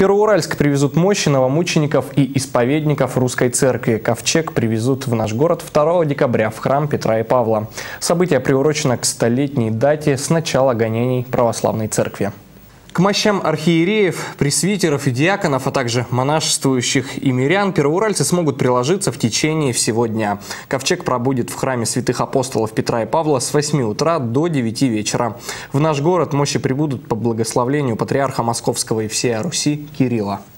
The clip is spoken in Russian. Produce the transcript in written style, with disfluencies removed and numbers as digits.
Первоуральск привезут мощи новомучеников и исповедников Русской Церкви. Ковчег привезут в наш город 2 декабря в храм Петра и Павла. Событие приурочено к 100-летней дате с начала гонений Православной Церкви. К мощам архиереев, пресвитеров и диаконов, а также монашествующих и мирян первоуральцы смогут приложиться в течение всего дня. Ковчег пробудет в храме святых апостолов Петра и Павла с 8 утра до 9 вечера. В наш город мощи прибудут по благословлению патриарха Московского и всей Руси Кирилла.